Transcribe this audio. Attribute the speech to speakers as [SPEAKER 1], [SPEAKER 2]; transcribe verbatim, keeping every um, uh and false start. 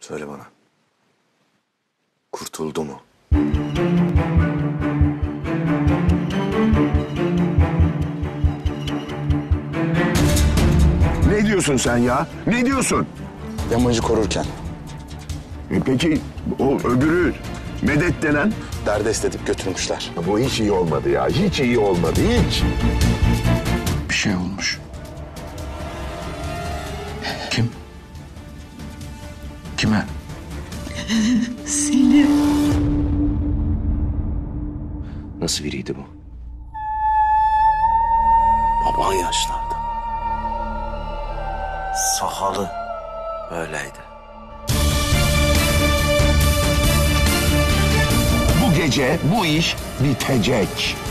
[SPEAKER 1] Söyle bana. Kurtuldu mu?
[SPEAKER 2] Ne diyorsun sen ya? Ne diyorsun?
[SPEAKER 1] Yamacı korurken
[SPEAKER 2] E peki o öbürü Medet denen?
[SPEAKER 1] derdest edip götürmüşler.
[SPEAKER 2] Bu hiç iyi olmadı ya. Hiç iyi olmadı. Hiç.
[SPEAKER 3] Bir şey olmuş. Kim? Kime?
[SPEAKER 4] Selim.
[SPEAKER 1] Nasıl biriydi bu? Baban yaşlarda. Sahalı. Öyleydi.
[SPEAKER 2] Bu gece bu iş bitecek.